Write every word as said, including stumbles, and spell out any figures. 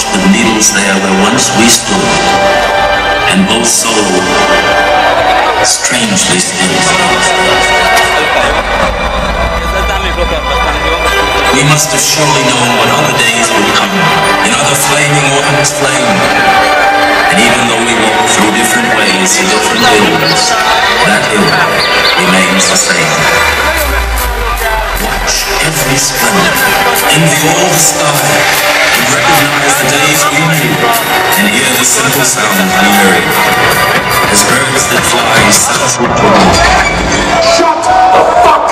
scorched with needles there where once we stood, and both soul strangely still. We must have surely known what other days would come, in other flaming autumn's flame. And even though we walk through different ways to different hills, that hill remains the same. Watch every splendor, enfold the sky, and recognize the days we knew, and hear the simple sound unerring, as birds that fly southward. Shut the fuck